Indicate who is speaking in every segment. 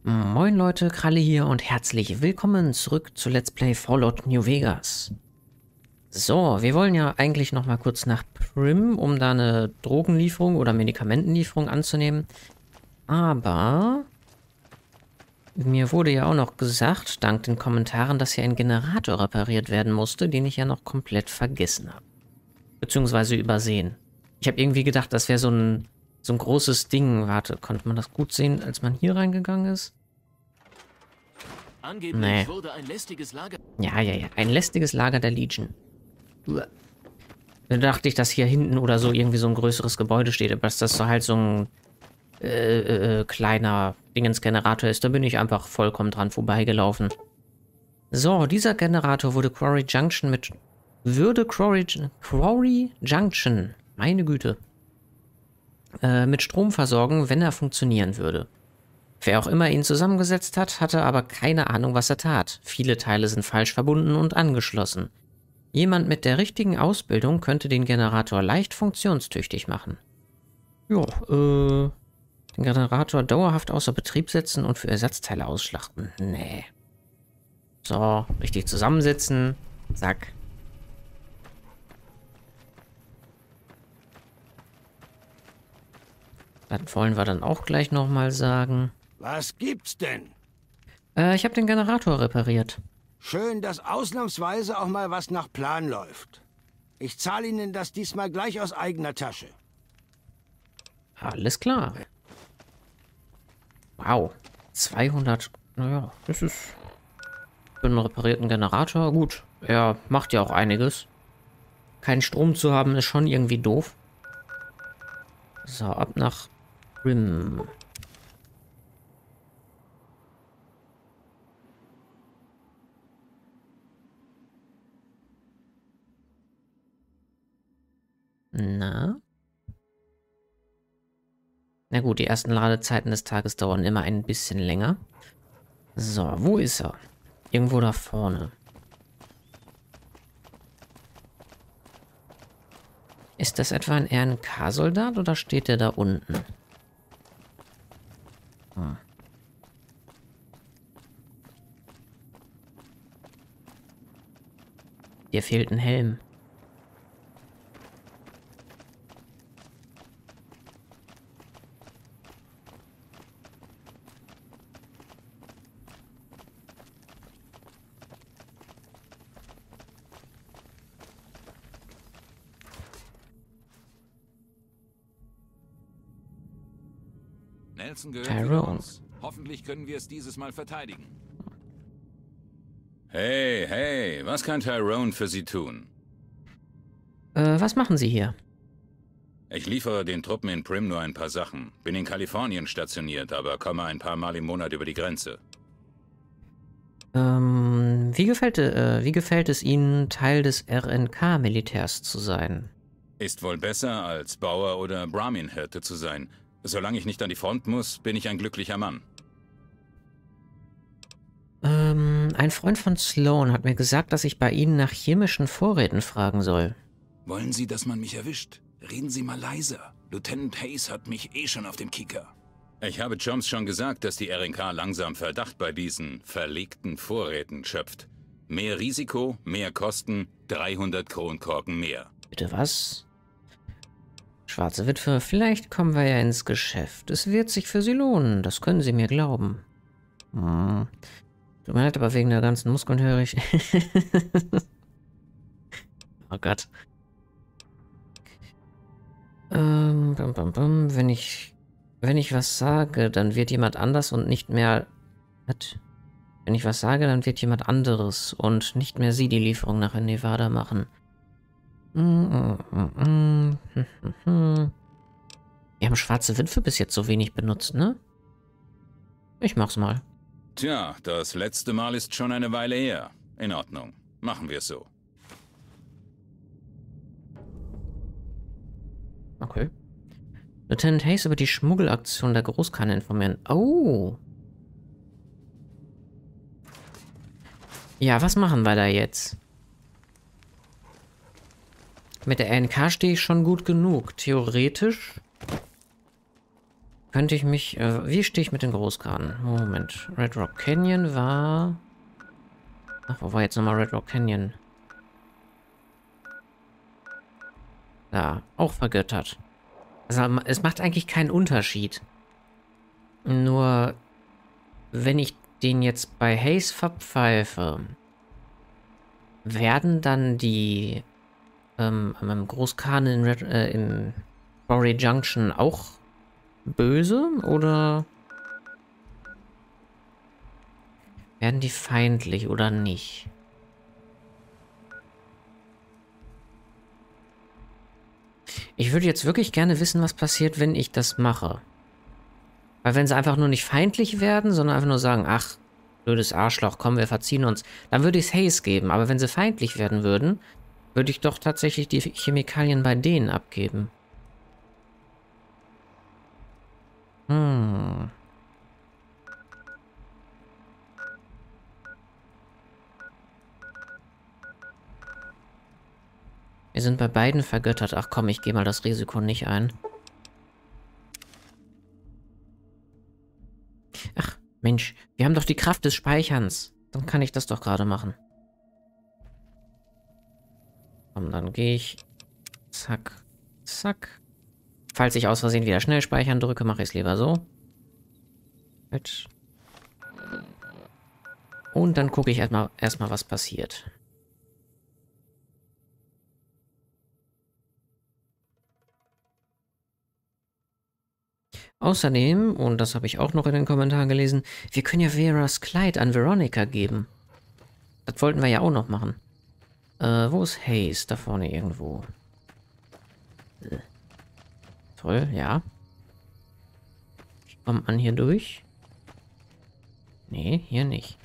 Speaker 1: Moin Leute, Kralle hier und herzlich willkommen zurück zu Let's Play Fallout New Vegas. So, wir wollen ja eigentlich noch mal kurz nach Primm, um da eine Drogenlieferung oder Medikamentenlieferung anzunehmen. Aber mir wurde ja auch noch gesagt, dank den Kommentaren, dass hier ein Generator repariert werden musste, den ich ja noch komplett vergessen habe. Beziehungsweise übersehen. Ich habe irgendwie gedacht, das wäre so ein großes Ding. Warte, konnte man das gut sehen, als man hier reingegangen ist?
Speaker 2: Angeblich wurde ein lästiges Lager...
Speaker 1: Ja. Ein lästiges Lager der Legion. Da dachte ich, dass hier hinten oder so irgendwie so ein größeres Gebäude steht, aber dass das so halt so ein kleiner Dingensgenerator ist. Da bin ich einfach vollkommen dran vorbeigelaufen. So, dieser Generator würde Quarry Junction meine Güte, mit Strom versorgen, wenn er funktionieren würde. Wer auch immer ihn zusammengesetzt hat, hatte aber keine Ahnung, was er tat. Viele Teile sind falsch verbunden und angeschlossen. Jemand mit der richtigen Ausbildung könnte den Generator leicht funktionstüchtig machen. Jo, den Generator dauerhaft außer Betrieb setzen und für Ersatzteile ausschlachten. Nee. So, richtig zusammensetzen. Zack. Das wollen wir dann auch gleich nochmal sagen.
Speaker 3: Was gibt's denn?
Speaker 1: Ich habe den Generator repariert.
Speaker 3: Schön, dass ausnahmsweise auch mal was nach Plan läuft. Ich zahle Ihnen das diesmal gleich aus eigener Tasche.
Speaker 1: Alles klar. Wow. 200. Naja, das ist für einen reparierten Generator gut. Er macht ja auch einiges. Keinen Strom zu haben ist schon irgendwie doof. So, ab nach Primm. Na? Na gut, die ersten Ladezeiten des Tages dauern immer ein bisschen länger. So, wo ist er? Irgendwo da vorne. Ist das etwa ein RNK-Soldat oder steht der da unten? Hm. Dir fehlt ein Helm.
Speaker 4: Nelson gehört
Speaker 1: Tyrone.
Speaker 4: wieder uns. Hoffentlich können wir es dieses Mal verteidigen.
Speaker 2: Hey, was kann Tyrone für Sie tun?
Speaker 1: Was machen Sie hier?
Speaker 2: Ich liefere den Truppen in Primm nur ein paar Sachen. Bin in Kalifornien stationiert, aber komme ein paar Mal im Monat über die Grenze.
Speaker 1: Wie gefällt es Ihnen, Teil des RNK-Militärs zu sein?
Speaker 2: Ist wohl besser, als Bauer oder Brahmin-Hirte zu sein. Solange ich nicht an die Front muss, bin ich ein glücklicher Mann.
Speaker 1: Ein Freund von Sloan hat mir gesagt, dass ich bei Ihnen nach chemischen Vorräten fragen soll.
Speaker 4: Wollen Sie, dass man mich erwischt? Reden Sie mal leiser. Lieutenant Hayes hat mich eh schon auf dem Kicker.
Speaker 2: Ich habe Joms schon gesagt, dass die RNK langsam Verdacht bei diesen verlegten Vorräten schöpft. Mehr Risiko, mehr Kosten, 300 Kronkorken mehr.
Speaker 1: Bitte was? Schwarze Witwe, vielleicht kommen wir ja ins Geschäft. Es wird sich für Sie lohnen, das können Sie mir glauben. Tut mir leid, aber wegen der ganzen Muskeln höre ich... Oh Gott. Wenn ich was sage, dann wird jemand anders und nicht mehr... Was? Wenn ich was sage, dann wird jemand anderes und nicht mehr Sie die Lieferung nach Nevada machen. Wir haben Schwarze Witwe bis jetzt so wenig benutzt, ne? Ich mach's mal.
Speaker 2: Tja, das letzte Mal ist schon eine Weile her. In Ordnung. Machen wir es so.
Speaker 1: Okay. Lieutenant Hayes über die Schmuggelaktion der Großkanne informieren. Oh. Ja, was machen wir da jetzt? Mit der RNK stehe ich schon gut genug. Theoretisch könnte ich mich... wie stehe ich mit den Großkarten? Moment. Red Rock Canyon war... Ach, wo war jetzt nochmal Red Rock Canyon? Ja, auch vergöttert. Also es macht eigentlich keinen Unterschied. Nur, wenn ich den jetzt bei Haze verpfeife, werden dann die Großkhan in Quarry Junction auch böse oder werden die feindlich oder nicht? Ich würde jetzt wirklich gerne wissen, was passiert, wenn ich das mache. Weil wenn sie einfach nur nicht feindlich werden, sondern einfach nur sagen, ach, blödes Arschloch, komm, wir verziehen uns, dann würde ich es Haze geben. Aber wenn sie feindlich werden würden, würde ich doch tatsächlich die Chemikalien bei denen abgeben. Wir sind bei beiden vergöttert. Ach komm, ich gehe mal das Risiko nicht ein. Ach, Mensch, wir haben doch die Kraft des Speicherns. Dann kann ich das doch gerade machen. Komm, dann gehe ich. Zack, zack. Falls ich aus Versehen wieder schnell speichern drücke, mache ich es lieber so. Und dann gucke ich erstmal, was passiert. Außerdem, und das habe ich auch noch in den Kommentaren gelesen, wir können ja Veras Kleid an Veronica geben. Das wollten wir ja auch noch machen. Wo ist Haze? Da vorne irgendwo. Toll, ja. Kommt man hier durch? Nee, hier nicht.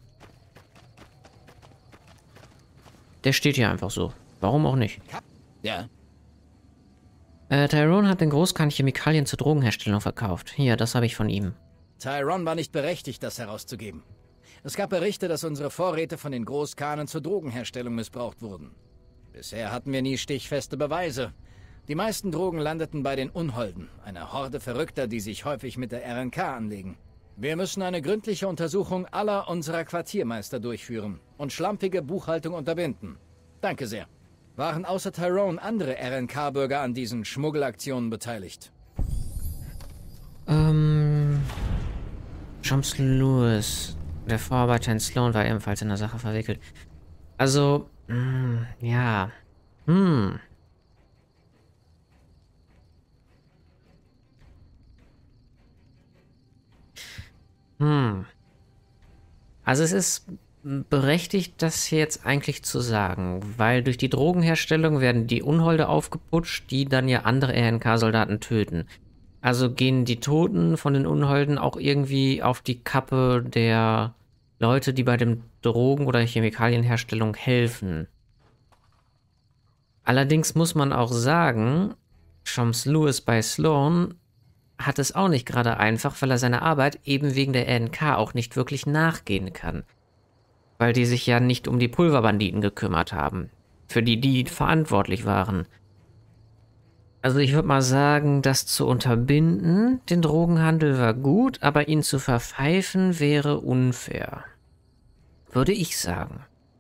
Speaker 1: Der steht hier einfach so. Warum auch nicht?
Speaker 3: Ja.
Speaker 1: Tyrone hat den Großkhan Chemikalien zur Drogenherstellung verkauft. Hier, das habe ich von ihm.
Speaker 5: Tyrone war nicht berechtigt, das herauszugeben. Es gab Berichte, dass unsere Vorräte von den Großkhanen zur Drogenherstellung missbraucht wurden. Bisher hatten wir nie stichfeste Beweise. Die meisten Drogen landeten bei den Unholden, einer Horde Verrückter, die sich häufig mit der RNK anlegen. Wir müssen eine gründliche Untersuchung aller unserer Quartiermeister durchführen und schlampige Buchhaltung unterbinden. Danke sehr. Waren außer Tyrone andere RNK-Bürger an diesen Schmuggelaktionen beteiligt?
Speaker 1: James Lewis, der Vorarbeiter in Sloan, war ebenfalls in der Sache verwickelt. Also, ja. Also es ist berechtigt, das hier jetzt eigentlich zu sagen, weil durch die Drogenherstellung werden die Unholde aufgeputscht, die dann ja andere RNK-Soldaten töten. Also gehen die Toten von den Unholden auch irgendwie auf die Kappe der Leute, die bei dem Drogen- oder Chemikalienherstellung helfen. Allerdings muss man auch sagen, James Lewis bei Sloan hat es auch nicht gerade einfach, weil er seiner Arbeit eben wegen der RNK auch nicht wirklich nachgehen kann. Weil die sich ja nicht um die Pulverbanditen gekümmert haben, für die verantwortlich waren. Also ich würde mal sagen, das zu unterbinden, den Drogenhandel war gut, aber ihn zu verpfeifen wäre unfair. Würde ich sagen.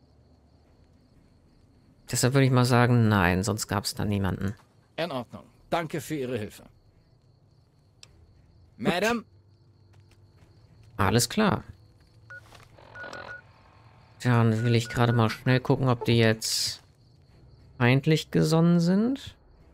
Speaker 1: Deshalb würde ich mal sagen, nein, sonst gab es da niemanden.
Speaker 5: In Ordnung. Danke für Ihre Hilfe. Madam?
Speaker 1: Alles klar. Tja, dann will ich gerade mal schnell gucken, ob die jetzt feindlich gesonnen sind.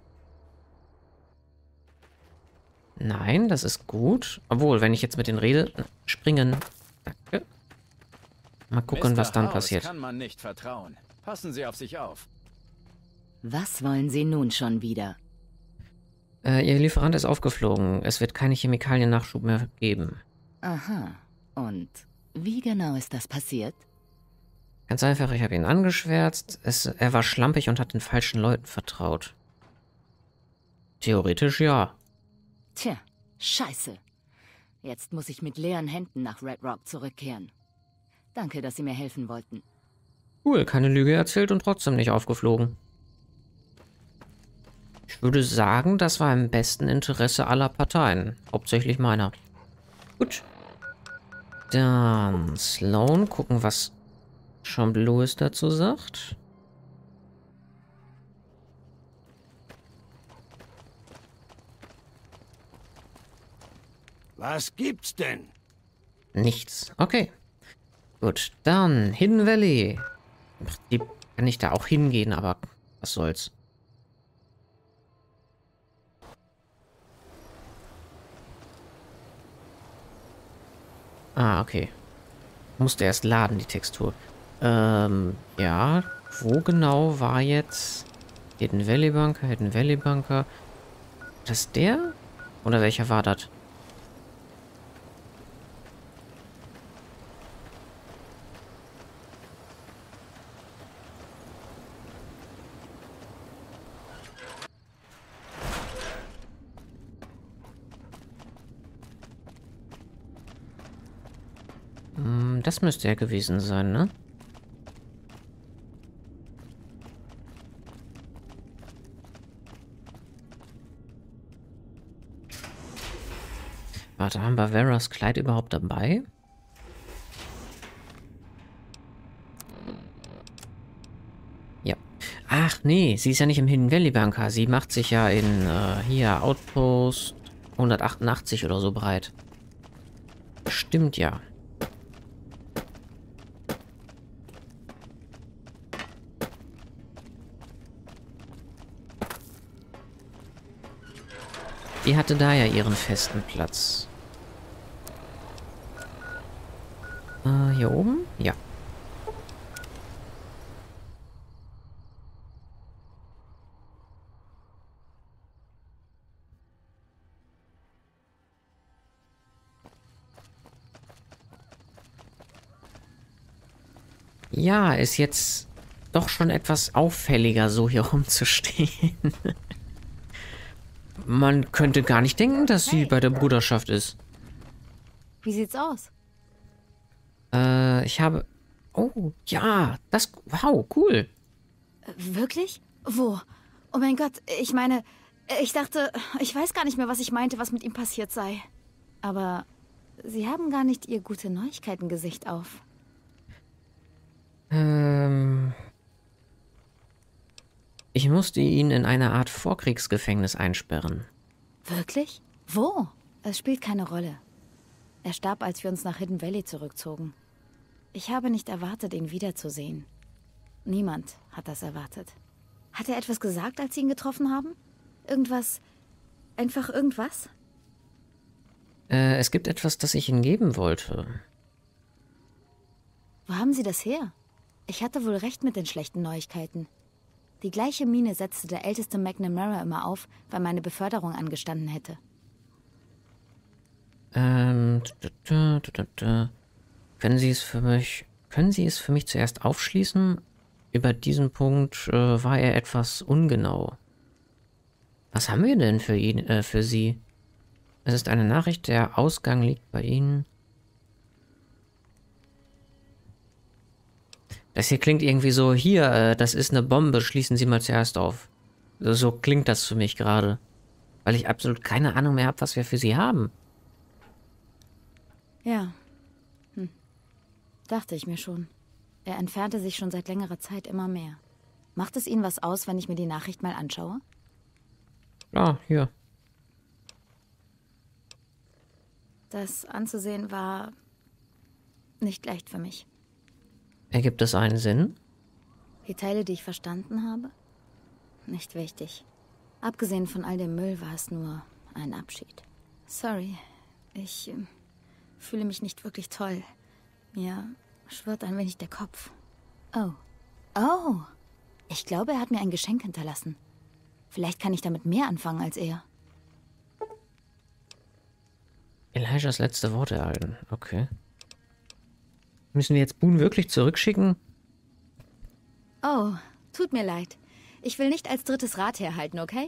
Speaker 1: Nein, das ist gut. Obwohl, wenn ich jetzt mit denen rede, springen. Danke. Mal gucken, was dann passiert.
Speaker 6: Kann man nicht vertrauen. Passen Sie auf sich auf.
Speaker 7: Was wollen Sie nun schon wieder?
Speaker 1: Ihr Lieferant ist aufgeflogen. Es wird keine Chemikalien-Nachschub mehr geben.
Speaker 7: Aha. Und wie genau ist das passiert?
Speaker 1: Ganz einfach, ich habe ihn angeschwärzt. Er war schlampig und hat den falschen Leuten vertraut. Theoretisch ja.
Speaker 7: Tja, scheiße. Jetzt muss ich mit leeren Händen nach Red Rock zurückkehren. Danke, dass Sie mir helfen wollten.
Speaker 1: Cool, keine Lüge erzählt und trotzdem nicht aufgeflogen. Ich würde sagen, das war im besten Interesse aller Parteien. Hauptsächlich meiner. Gut. Dann Sloan, gucken, was Sean Lewis dazu sagt.
Speaker 3: Was gibt's denn?
Speaker 1: Nichts. Okay. Gut, dann Hidden Valley. Die kann ich da auch hingehen, aber was soll's. Ah, okay. Musste erst laden, die Textur. Ja. Wo genau war jetzt Hidden Valley Bunker, Hidden Valley Bunker? Das der? Oder welcher war das? Das müsste er gewesen sein, ne? Warte, haben wir Veras Kleid überhaupt dabei? Ja. Ach nee, sie ist ja nicht im Hidden Valley Bunker. Sie macht sich ja in, hier, Outpost 188 oder so breit. Stimmt ja. Die hatte da ja ihren festen Platz. Hier oben? Ja. Ja, ist jetzt doch schon etwas auffälliger, so hier rumzustehen. Man könnte gar nicht denken, dass sie bei der Bruderschaft ist.
Speaker 8: Wie sieht's aus?
Speaker 1: Ich habe... Oh, ja, das... Wow, cool.
Speaker 8: Wirklich? Wo? Oh mein Gott, ich meine, ich dachte, ich weiß gar nicht mehr, was ich meinte, was mit ihm passiert sei. Aber Sie haben gar nicht Ihr Gute-Neuigkeiten-Gesicht auf.
Speaker 1: Ich musste ihn in eine Art Vorkriegsgefängnis einsperren.
Speaker 8: Wirklich? Wo? Es spielt keine Rolle. Er starb, als wir uns nach Hidden Valley zurückzogen. Ich habe nicht erwartet, ihn wiederzusehen. Niemand hat das erwartet. Hat er etwas gesagt, als Sie ihn getroffen haben? Irgendwas? Einfach irgendwas?
Speaker 1: Es gibt etwas, das ich Ihnen geben wollte.
Speaker 8: Wo haben Sie das her? Ich hatte wohl recht mit den schlechten Neuigkeiten. Die gleiche Miene setzte der älteste McNamara immer auf, weil meine Beförderung angestanden hätte.
Speaker 1: Können Sie es für mich zuerst aufschließen? Über diesen Punkt war er etwas ungenau. Was haben wir denn für ihn, für Sie? Es ist eine Nachricht, der Ausgang liegt bei Ihnen. Das hier klingt irgendwie so, hier, das ist eine Bombe, schließen Sie mal zuerst auf. So klingt das für mich gerade. Weil ich absolut keine Ahnung mehr habe, was wir für Sie haben.
Speaker 8: Ja. Dachte ich mir schon. Er entfernte sich schon seit längerer Zeit immer mehr. Macht es Ihnen was aus, wenn ich mir die Nachricht mal anschaue?
Speaker 1: Ja, hier.
Speaker 8: Das anzusehen war nicht leicht für mich.
Speaker 1: Ergibt es einen Sinn?
Speaker 8: Die Teile, die ich verstanden habe? Nicht wichtig. Abgesehen von all dem Müll war es nur ein Abschied. Sorry, ich fühle mich nicht wirklich toll. Mir schwirrt ein wenig der Kopf. Oh. Oh. Ich glaube, er hat mir ein Geschenk hinterlassen. Vielleicht kann ich damit mehr anfangen als er.
Speaker 1: Elijahs letzte Worte erhalten. Okay. Müssen wir jetzt Boone wirklich zurückschicken?
Speaker 8: Oh, tut mir leid. Ich will nicht als drittes Rad herhalten, okay?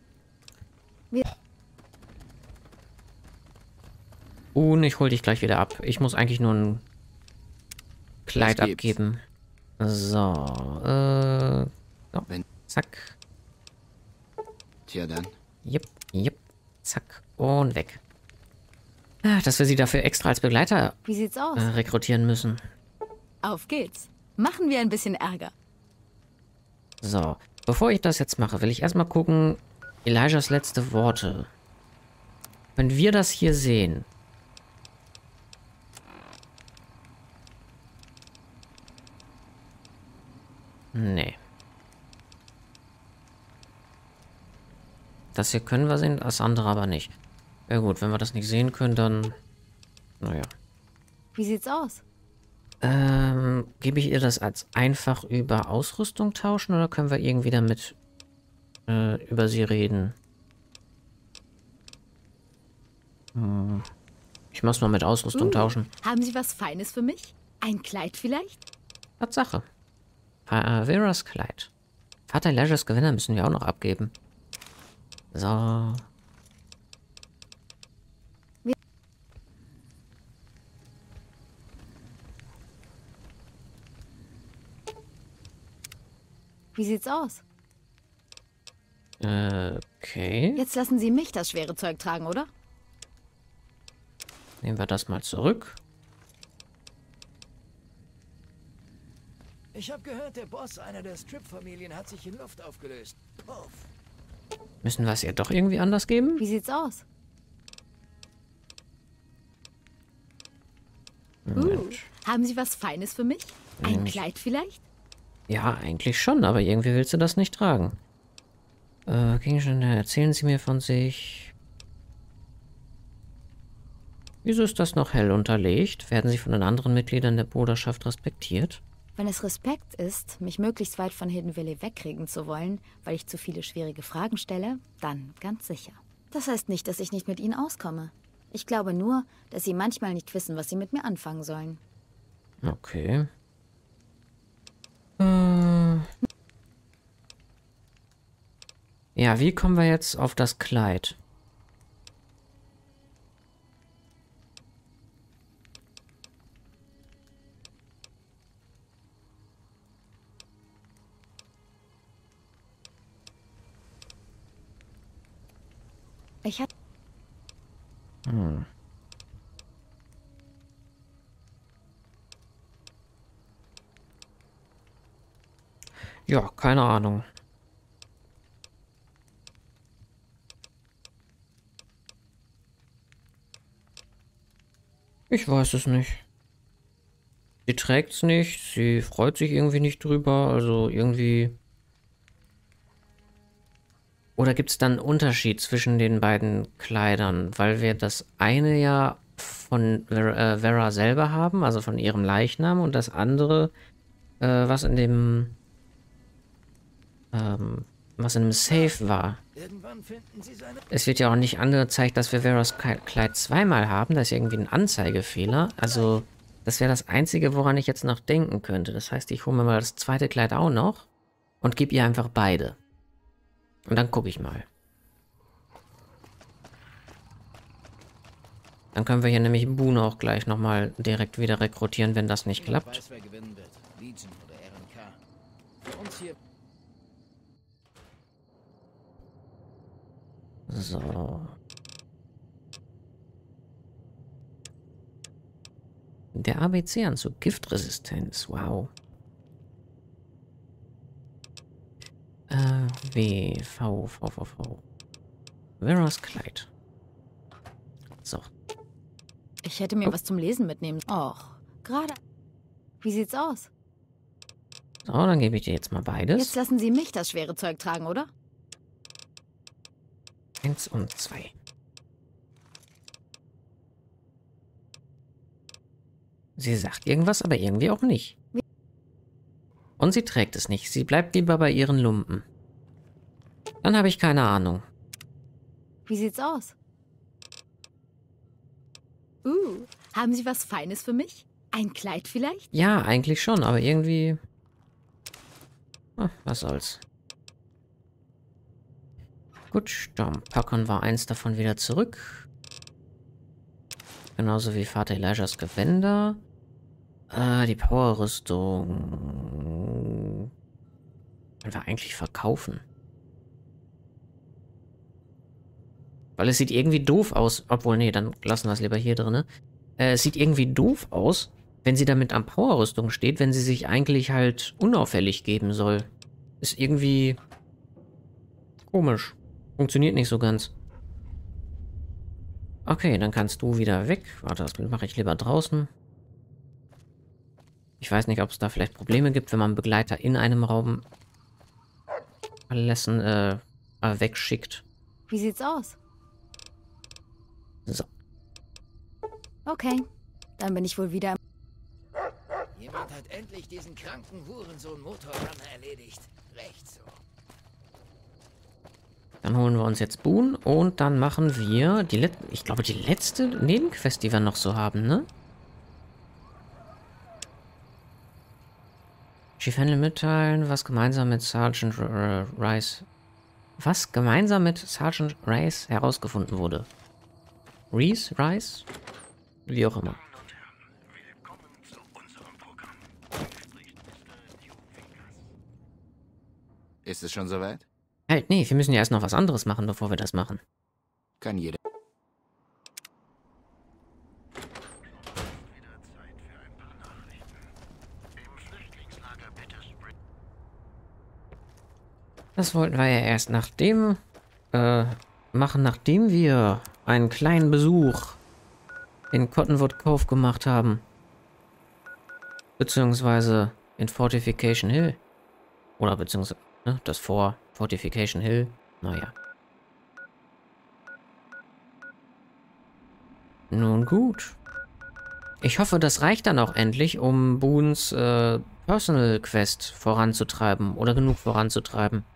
Speaker 1: Boone, ich hol dich gleich wieder ab. Ich muss eigentlich nur ein Kleid abgeben. So, zack.
Speaker 9: Tja dann.
Speaker 1: Jupp, jupp. Zack. Und weg. Dass wir sie dafür extra als Begleiter
Speaker 8: Wie sieht's aus?
Speaker 1: rekrutieren müssen.
Speaker 8: Auf geht's. Machen wir ein bisschen Ärger.
Speaker 1: So. Bevor ich das jetzt mache, will ich erstmal gucken, Elijahs letzte Worte. Wenn wir das hier sehen. Nee. Das hier können wir sehen, das andere aber nicht. Ja gut, wenn wir das nicht sehen können, dann... Naja.
Speaker 8: Wie sieht's aus?
Speaker 1: Gebe ich ihr das als einfach über Ausrüstung tauschen oder können wir irgendwie damit über sie reden? Ich muss mal mit Ausrüstung tauschen.
Speaker 8: Haben Sie was Feines für mich? Ein Kleid vielleicht?
Speaker 1: Tatsache. Veras Kleid. Vater Elijahs Gewinner müssen wir auch noch abgeben. So.
Speaker 8: Wie sieht's aus?
Speaker 1: Okay.
Speaker 8: Jetzt lassen Sie mich das schwere Zeug tragen, oder?
Speaker 1: Nehmen wir das mal zurück.
Speaker 5: Ich habe gehört, der Boss einer der Strip-Familien hat sich in Luft aufgelöst. Puff.
Speaker 1: Müssen wir es ihr doch irgendwie anders geben?
Speaker 8: Wie sieht's aus?
Speaker 1: Moment.
Speaker 8: Haben Sie was Feines für mich? Ein
Speaker 1: Nicht.
Speaker 8: Kleid vielleicht?
Speaker 1: Ja, eigentlich schon, aber irgendwie willst du das nicht tragen. Gegenstände, erzählen Sie mir von sich. Wieso ist das noch hell unterlegt? Werden Sie von den anderen Mitgliedern der Bruderschaft respektiert?
Speaker 8: Wenn es Respekt ist, mich möglichst weit von Hidden Valley wegkriegen zu wollen, weil ich zu viele schwierige Fragen stelle, dann ganz sicher. Das heißt nicht, dass ich nicht mit Ihnen auskomme. Ich glaube nur, dass Sie manchmal nicht wissen, was Sie mit mir anfangen sollen.
Speaker 1: Okay. Ja, wie kommen wir jetzt auf das Kleid?
Speaker 8: Ich hatte...
Speaker 1: Ja, keine Ahnung. Ich weiß es nicht. Sie trägt's nicht, sie freut sich irgendwie nicht drüber, also irgendwie... Oder gibt es dann einen Unterschied zwischen den beiden Kleidern? Weil wir das eine ja von Vera selber haben, also von ihrem Leichnam, und das andere, was in dem Safe war.
Speaker 5: Irgendwann finden Sie seine...
Speaker 1: Es wird ja auch nicht angezeigt, dass wir Veras Kleid zweimal haben. Da ist irgendwie ein Anzeigefehler. Also, das wäre das Einzige, woran ich jetzt noch denken könnte. Das heißt, ich hole mir mal das zweite Kleid auch noch und gebe ihr einfach beide. Und dann gucke ich mal. Dann können wir hier nämlich Boone auch gleich nochmal direkt wieder rekrutieren, wenn das nicht klappt.
Speaker 5: Weiß, wer gewinnen wird. Legion oder RNK. Für uns hier...
Speaker 1: So. Der ABC-Anzug. Giftresistenz. Wow. V. Veras Kleid. So.
Speaker 8: Ich hätte mir was zum Lesen mitnehmen. Och, gerade... Wie sieht's aus?
Speaker 1: So, dann gebe ich dir jetzt mal beides.
Speaker 8: Jetzt lassen Sie mich das schwere Zeug tragen, oder?
Speaker 1: 1 und 2. Sie sagt irgendwas, aber irgendwie auch nicht. Und sie trägt es nicht. Sie bleibt lieber bei ihren Lumpen. Dann habe ich keine Ahnung.
Speaker 8: Wie sieht's aus? Haben Sie was Feines für mich? Ein Kleid vielleicht?
Speaker 1: Ja, eigentlich schon, aber irgendwie... Ach, was soll's. Gut, dann packen wir eins davon wieder zurück. Genauso wie Vater Elijahs Gewänder. Die Powerrüstung... Können wir eigentlich verkaufen. Weil es sieht irgendwie doof aus. Obwohl, nee, dann lassen wir es lieber hier drin. Es sieht irgendwie doof aus, wenn sie damit am Powerrüstung steht, wenn sie sich eigentlich halt unauffällig geben soll. Ist irgendwie komisch. Funktioniert nicht so ganz. Okay, dann kannst du wieder weg. Warte, das mache ich lieber draußen. Ich weiß nicht, ob es da vielleicht Probleme gibt, wenn man Begleiter in einem Raum verlassen, wegschickt.
Speaker 8: Wie sieht's aus?
Speaker 1: So.
Speaker 8: Okay, dann bin ich wohl wieder...
Speaker 5: Jemand hat endlich diesen kranken Hurensohn-Motorrunner erledigt. Recht so.
Speaker 1: Dann holen wir uns jetzt Boone und dann machen wir die ich glaube, die letzte Nebenquest, die wir noch so haben, ne? Chief Handel mitteilen, was gemeinsam mit Sergeant Rice... Was gemeinsam mit Sergeant Rice herausgefunden wurde. Rice? Wie auch immer.
Speaker 9: Ist es schon soweit?
Speaker 1: Halt, nee, wir müssen ja erst noch was anderes machen, bevor wir das machen.
Speaker 9: Kann jeder.
Speaker 1: Das wollten wir ja erst nachdem machen, nachdem wir einen kleinen Besuch in Cottonwood Cove gemacht haben. Beziehungsweise in Fortification Hill. Oder beziehungsweise, ne, das vor Fortification Hill. Naja. Nun gut. Ich hoffe, das reicht dann auch endlich, um Boones Personal Quest voranzutreiben. Oder genug voranzutreiben.